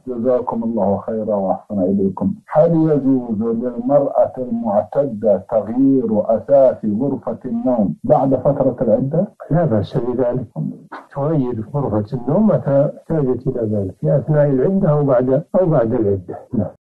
جزاكم الله خيرا وأحسن إليكم. هل يجوز للمرأة المعتدة تغيير أثاث غرفة النوم بعد فترة العدة؟ لا بأس بذلك، تغير غرفة النوم متى احتاجت إلى ذلك، في أثناء العدة أو بعد العدة.